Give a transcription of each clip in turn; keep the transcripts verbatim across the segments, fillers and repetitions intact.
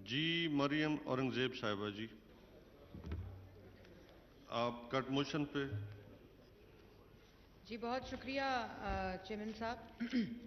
جی مریم اورنگزیب صاحبہ جی، آپ کٹ موشن پہ. جی بہت شکریہ چیئرمین صاحب.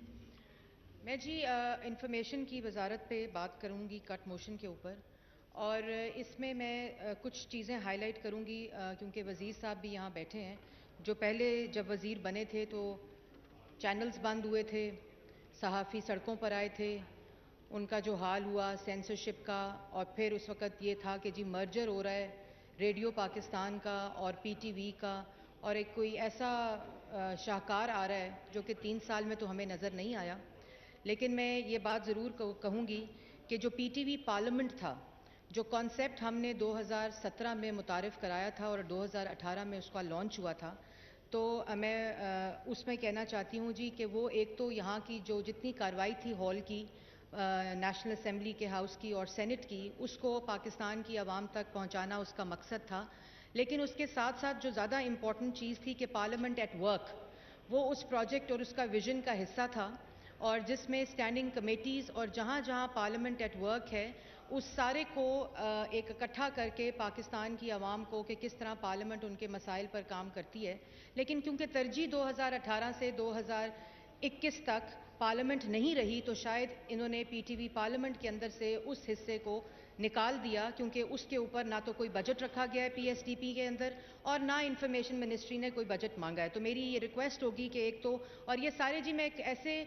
میں جی انفارمیشن کی وزارت پہ بات کروں گی کٹ موشن کے اوپر، اور اس میں میں کچھ چیزیں ہائی لائٹ کروں گی کیونکہ وزیر صاحب بھی یہاں بیٹھے ہیں. جو پہلے جب وزیر بنے تھے تو چینلز بند ہوئے تھے، صحافی سڑکوں پر آئے تھے، ان کا جو حال ہوا سینسرشپ کا، اور پھر اس وقت یہ تھا کہ جی مرجر ہو رہا ہے ریڈیو پاکستان کا اور پی ٹی وی کا، اور ایک کوئی ایسا شاہکار آ رہا ہے جو کہ تین سال میں تو ہمیں نظر نہیں آیا. لیکن میں یہ بات ضرور کہوں گی کہ جو پی ٹی وی پارلیمنٹ تھا، جو کانسیپٹ ہم نے دو ہزار سترہ میں متعارف کرایا تھا اور دو ہزار اٹھارہ میں اس کا لانچ ہوا تھا، تو میں اس میں کہنا چاہتی ہوں جی کہ وہ ایک تو یہاں کی جو جتنی کارروائی تھی ہال کی، نیشنل اسمبلی کے ہاؤس کی اور سینٹ کی، اس کو پاکستان کی عوام تک پہنچانا اس کا مقصد تھا. لیکن اس کے ساتھ ساتھ جو زیادہ امپورٹنٹ چیز تھی کہ پارلیمنٹ ایٹ ورک، وہ اس پروجیکٹ اور اس کا ویژن کا حصہ تھا، اور جس میں اسٹینڈنگ کمیٹیز اور جہاں جہاں پارلیمنٹ ایٹ ورک ہے اس سارے کو ایک اکٹھا کر کے پاکستان کی عوام کو کہ کس طرح پارلیمنٹ ان کے مسائل پر کام کرتی ہے. لیکن کیونکہ ترجیح دو ہزار اٹھارہ سے دو ہزار اکیس تک پارلیمنٹ نہیں رہی، تو شاید انہوں نے پی ٹی وی پارلیمنٹ کے اندر سے اس حصے کو نکال دیا، کیونکہ اس کے اوپر نہ تو کوئی بجٹ رکھا گیا ہے پی ایس ڈی پی کے اندر، اور نہ انفارمیشن منسٹری نے کوئی بجٹ مانگا ہے. تو میری یہ ریکویسٹ ہوگی کہ ایک تو، اور یہ سارے جی میں ایک ایسے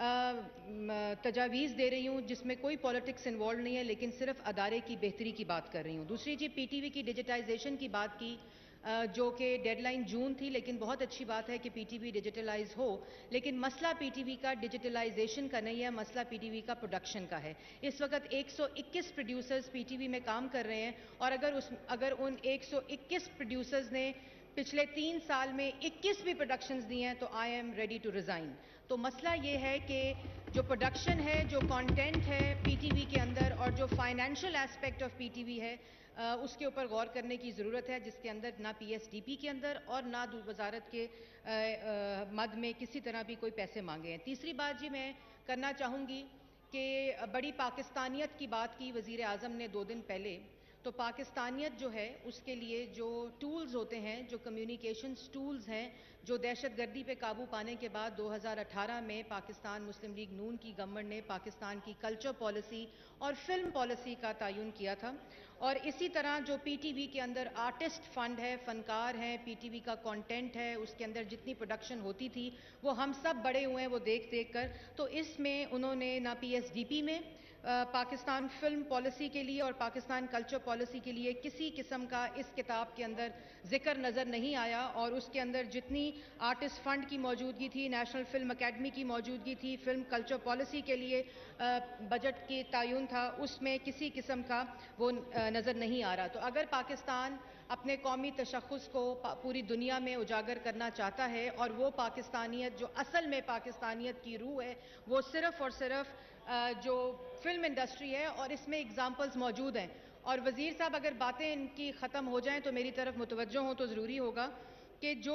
تجاویز دے رہی ہوں جس میں کوئی پولیٹکس انوالو نہیں ہے، لیکن صرف ادارے کی بہتری کی بات کر رہی ہوں. دوسری جی پی ٹی وی کی ڈیجیٹائزیشن کی بات کی، جو کہ ڈیڈ لائن جون تھی، لیکن بہت اچھی بات ہے کہ پی ٹی وی ڈیجیٹلائز ہو. لیکن مسئلہ پی ٹی وی کا ڈیجیٹلائزیشن کا نہیں ہے، مسئلہ پی ٹی وی کا پروڈکشن کا ہے. اس وقت ایک سو اکیس پروڈیوسرز پی ٹی وی میں کام کر رہے ہیں، اور اگر اس اگر ان ایک سو اکیس پروڈیوسرز نے پچھلے تین سال میں اکیس بھی پروڈکشنز دی ہیں تو I am ready to resign. تو مسئلہ یہ ہے کہ جو پروڈکشن ہے، جو کانٹینٹ ہے پی ٹی وی کے اندر، اور جو financial aspect of P T V ہے، اس کے اوپر غور کرنے کی ضرورت ہے، جس کے اندر نہ پی ایس ڈی پی کے اندر اور نہ وزارت کے مد میں کسی طرح بھی کوئی پیسے مانگے ہیں. تیسری بات جی میں کرنا چاہوں گی کہ بڑی پاکستانیت کی بات کی وزیر اعظم نے دو دن پہلے. تو پاکستانیت جو ہے اس کے لیے جو ٹولز ہوتے ہیں، جو کمیونیکیشنز ٹولز ہیں، جو دہشت گردی پہ قابو پانے کے بعد دو ہزار اٹھارہ میں پاکستان مسلم لیگ نون کی گورنمنٹ نے پاکستان کی کلچر پالیسی اور فلم پالیسی کا تعین کیا تھا. اور اسی طرح جو پی ٹی وی کے اندر آرٹسٹ فنڈ ہے، فنکار ہیں، پی ٹی وی کا کانٹینٹ ہے، اس کے اندر جتنی پروڈکشن ہوتی تھی وہ ہم سب بڑے ہوئے ہیں وہ دیکھ دیکھ کر. تو اس میں انہوں نے نہ پی ایس ڈی پی میں پاکستان فلم پالیسی کے لیے اور پاکستان کلچر پالیسی کے لیے کسی قسم کا اس کتاب کے اندر ذکر نظر نہیں آیا. اور اس کے اندر جتنی آرٹسٹ فنڈ کی موجودگی تھی، نیشنل فلم اکیڈمی کی موجودگی تھی، فلم کلچر پالیسی کے لیے بجٹ کی تعین تھا، اس میں کسی قسم کا وہ نظر نہیں آ رہا. تو اگر پاکستان اپنے قومی تشخص کو پوری دنیا میں اجاگر کرنا چاہتا ہے، اور وہ پاکستانیت جو اصل میں پاکستانیت کی روح ہے وہ صرف اور صرف جو فلم انڈسٹری ہے، اور اس میں اگزامپلز موجود ہیں. اور وزیر صاحب اگر باتیں ان کی ختم ہو جائیں تو میری طرف متوجہ ہوں تو ضروری ہوگا کہ جو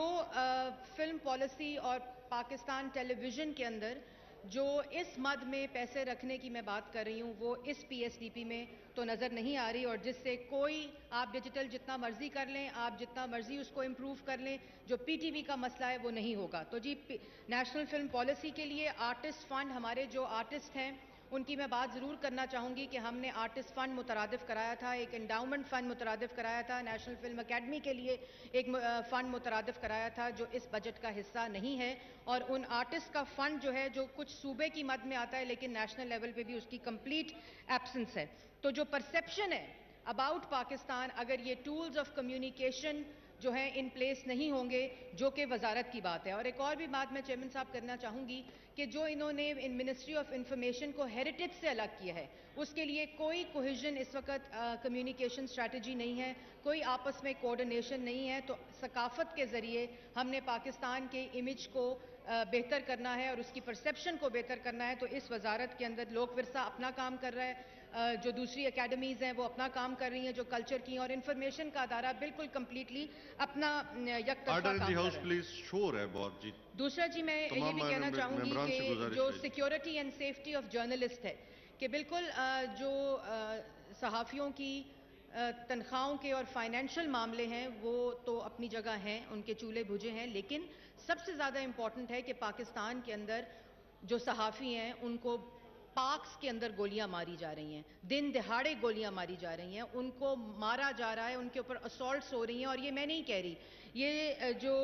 فلم پالیسی اور پاکستان ٹیلی ویژن کے اندر جو اس مد میں پیسے رکھنے کی میں بات کر رہی ہوں وہ اس پی ایس ڈی پی میں تو نظر نہیں آ رہی، اور جس سے کوئی آپ ڈیجیٹل جتنا مرضی کر لیں، آپ جتنا مرضی اس کو امپروو کر لیں، جو پی ٹی وی کا مسئلہ ہے وہ نہیں ہوگا. تو جی نیشنل فلم پالیسی کے لیے آرٹسٹ فنڈ، ہمارے جو آرٹسٹ ہیں ان کی میں بات ضرور کرنا چاہوں گی کہ ہم نے آرٹسٹ فنڈ مترادف کرایا تھا، ایک انڈاؤمنٹ فنڈ مترادف کرایا تھا، نیشنل فلم اکیڈمی کے لیے ایک فنڈ مترادف کرایا تھا جو اس بجٹ کا حصہ نہیں ہے. اور ان آرٹسٹ کا فنڈ جو ہے جو کچھ صوبے کی مد میں آتا ہے لیکن نیشنل لیول پہ بھی اس کی کمپلیٹ ایبسنس ہے. تو جو پرسیپشن ہے اباؤٹ پاکستان، اگر یہ ٹولز آف کمیونیکیشن جو ہیں ان پلیس نہیں ہوں گے، جو کہ وزارت کی بات ہے. اور ایک اور بھی بات میں چیئرمین صاحب کرنا چاہوں گی کہ جو انہوں نے ان منسٹری آف انفارمیشن کو ہیریٹیج سے الگ کیا ہے، اس کے لیے کوئی کوہیژن اس وقت کمیونیکیشن اسٹریٹجی نہیں ہے، کوئی آپس میں کوآرڈینیشن نہیں ہے. تو ثقافت کے ذریعے ہم نے پاکستان کے امیج کو بہتر کرنا ہے اور اس کی پرسیپشن کو بہتر کرنا ہے. تو اس وزارت کے اندر لوک ورثہ اپنا کام کر رہا ہے، جو دوسری اکیڈمیز ہیں وہ اپنا کام کر رہی ہیں، جو کلچر کی اور انفارمیشن کا ادارہ بالکل کمپلیٹلی اپنا یک طرفہ کام کر رہا ہے. شور ہے بہت جی. دوسرا جی میں یہ بھی کہنا چاہوں گی کہ جو security and safety of journalist ہے کہ بالکل جو صحافیوں کی تنخواہوں کے اور فائنینشل معاملے ہیں وہ تو اپنی جگہ ہیں، ان کے چولہے بھجے ہیں، لیکن سب سے زیادہ امپورٹنٹ ہے کہ پاکستان کے اندر جو صحافی ہیں ان کو پارکس کے اندر گولیاں ماری جا رہی ہیں، دن دہاڑے گولیاں ماری جا رہی ہیں، ان کو مارا جا رہا ہے، ان کے اوپر اسالٹس ہو رہی ہیں. اور یہ میں نہیں کہہ رہی، یہ جو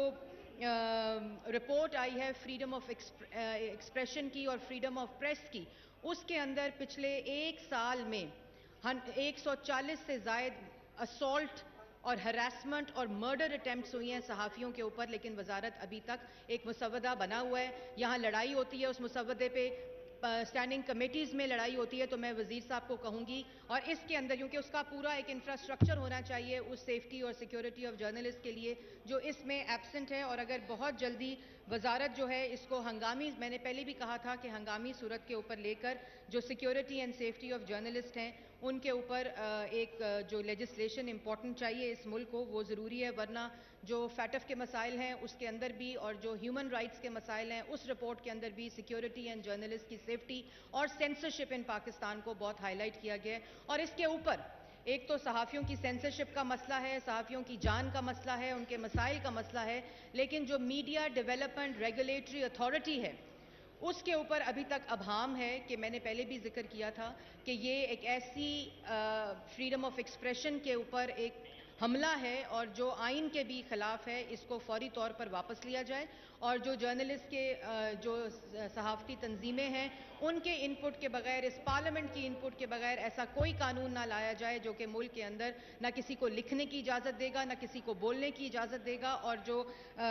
رپورٹ آئی ہے فریڈم آف ایکسپریشن کی اور فریڈم آف پریس کی، اس کے اندر پچھلے ایک سال میں ایک سو چالیس سے زائد اسالٹ اور ہراسمنٹ اور مرڈر اٹیمپٹس ہوئی ہیں صحافیوں کے اوپر، لیکن وزارت ابھی تک ایک مسودہ بنا ہوا ہے، یہاں لڑائی ہوتی ہے اس مسودے پہ، اسٹینڈنگ کمیٹیز میں لڑائی ہوتی ہے. تو میں وزیر صاحب کو کہوں گی، اور اس کے اندر کیونکہ اس کا پورا ایک انفراسٹرکچر ہونا چاہیے اس سیفٹی اور سیکیورٹی آف جرنلسٹ کے لیے جو اس میں ایبسنٹ ہے، اور اگر بہت جلدی وزارت جو ہے اس کو ہنگامی، میں نے پہلے بھی کہا تھا کہ ہنگامی صورت کے اوپر لے کر جو security and safety of journalist ہیں ان کے اوپر ایک جو لیجسلیشن امپورٹنٹ چاہیے اس ملک کو، وہ ضروری ہے. ورنہ جو فیٹف کے مسائل ہیں اس کے اندر بھی اور جو ہیومن رائٹس کے مسائل ہیں اس رپورٹ کے اندر بھی سیکیورٹی اینڈ جرنلسٹ کی سیفٹی اور سینسرشپ ان پاکستان کو بہت ہائی لائٹ کیا گیا ہے. اور اس کے اوپر ایک تو صحافیوں کی سینسرشپ کا مسئلہ ہے، صحافیوں کی جان کا مسئلہ ہے، ان کے مسائل کا مسئلہ ہے، لیکن جو میڈیا ڈیولپمنٹ ریگولیٹری اتھارٹی ہے اس کے اوپر ابھی تک ابہام ہے کہ میں نے پہلے بھی ذکر کیا تھا کہ یہ ایک ایسی فریڈم آف ایکسپریشن کے اوپر ایک حملہ ہے اور جو آئین کے بھی خلاف ہے، اس کو فوری طور پر واپس لیا جائے اور جو جرنلسٹ کے جو صحافتی تنظیمیں ہیں ان کے انپٹ کے بغیر، اس پارلیمنٹ کی انپٹ کے بغیر ایسا کوئی قانون نہ لایا جائے جو کہ ملک کے اندر نہ کسی کو لکھنے کی اجازت دے گا، نہ کسی کو بولنے کی اجازت دے گا، اور جو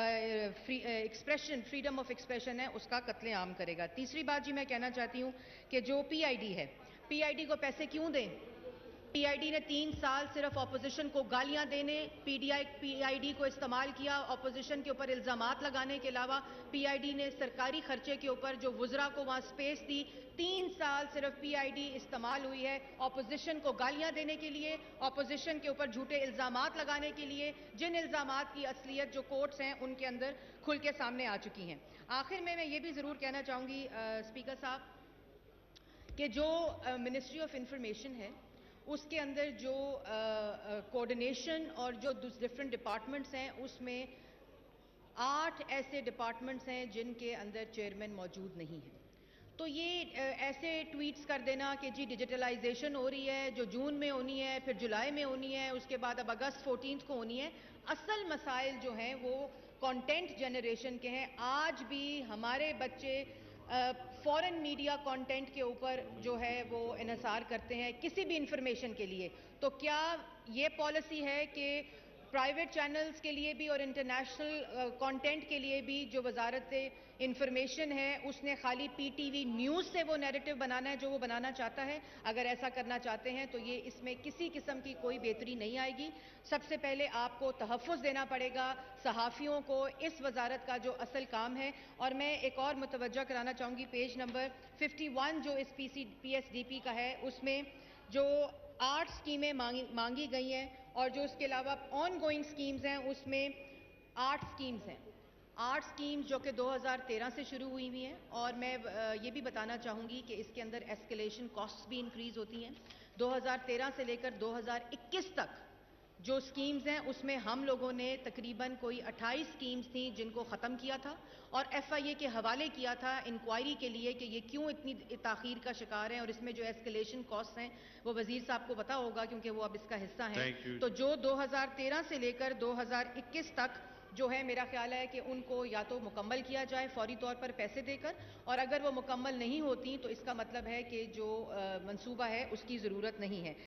ایکسپریشن فریڈم آف ایکسپریشن ہے اس کا قتل عام کرے گا. تیسری بات جی میں کہنا چاہتی ہوں کہ جو پی آئی ڈی ہے، پی آئی ڈی کو پیسے کیوں دیں؟ پی آئی ڈی نے تین سال صرف اپوزیشن کو گالیاں دینے، P D I P I D کو استعمال کیا اپوزیشن کے اوپر الزامات لگانے کے علاوہ. پی آئی ڈی نے سرکاری خرچے کے اوپر جو وزراء کو وہاں سپیس دی، تین سال صرف پی آئی ڈی استعمال ہوئی ہے اپوزیشن کو گالیاں دینے کے لیے، اپوزیشن کے اوپر جھوٹے الزامات لگانے کے لیے، جن الزامات کی اصلیت جو کورٹس ہیں ان کے اندر کھل کے سامنے آ چکی ہیں. آخر میں میں یہ بھی ضرور کہنا چاہوں گی اسپیکر صاحب کہ جو منسٹری آف انفارمیشن ہے اس کے اندر جو کوآرڈینیشن اور جو ڈفرینٹ ڈپارٹمنٹس ہیں اس میں آٹھ ایسے ڈپارٹمنٹس ہیں جن کے اندر چیئرمین موجود نہیں ہیں. تو یہ ایسے ٹویٹس کر دینا کہ جی ڈیجیٹلائزیشن ہو رہی ہے جو جون میں ہونی ہے، پھر جولائی میں ہونی ہے، اس کے بعد اب اگست فورٹینتھ کو ہونی ہے، اصل مسائل جو ہیں وہ کانٹینٹ جنریشن کے ہیں. آج بھی ہمارے بچے فورن میڈیا کانٹینٹ کے اوپر جو ہے وہ انحصار کرتے ہیں کسی بھی انفارمیشن کے لیے. تو کیا یہ پالیسی ہے کہ پرائیویٹ چینلز کے لیے بھی اور انٹرنیشنل کانٹینٹ کے لیے بھی جو وزارت انفارمیشن ہے اس نے خالی پی ٹی وی نیوز سے وہ نیریٹو بنانا ہے جو وہ بنانا چاہتا ہے؟ اگر ایسا کرنا چاہتے ہیں تو یہ اس میں کسی قسم کی کوئی بہتری نہیں آئے گی. سب سے پہلے آپ کو تحفظ دینا پڑے گا صحافیوں کو، اس وزارت کا جو اصل کام ہے. اور میں ایک اور متوجہ کرانا چاہوں گی، پیج نمبر اکیاون جو اس پی سی پی ایس ڈی پی کا ہے اس میں جو آٹھ سکیمیں مانگی گئی ہیں اور جو اس کے علاوہ آن گوئنگ سکیمز ہیں اس میں آٹھ سکیمز ہیں آٹھ سکیمز جو کہ دو ہزار تیرہ سے شروع ہوئی ہوئی ہیں. اور میں یہ بھی بتانا چاہوں گی کہ اس کے اندر ایسکیلیشن کاسٹس بھی انکریز ہوتی ہیں. دو ہزار تیرہ سے لے کر دو ہزار اکیس تک جو سکیمز ہیں اس میں ہم لوگوں نے تقریباً کوئی اٹھائیس سکیمز تھیں جن کو ختم کیا تھا اور ایف آئی اے کے حوالے کیا تھا انکوائری کے لیے کہ یہ کیوں اتنی تاخیر کا شکار ہیں. اور اس میں جو ایسکیلیشن کاسٹ ہیں وہ وزیر صاحب کو پتا ہوگا کیونکہ وہ اب اس کا حصہ ہیں. تو جو دو ہزار تیرہ سے لے کر دو ہزار اکیس تک جو ہے میرا خیال ہے کہ ان کو یا تو مکمل کیا جائے فوری طور پر پیسے دے کر، اور اگر وہ مکمل نہیں ہوتی تو اس کا مطلب ہے کہ جو منصوبہ ہے اس کی ضرورت نہیں ہے.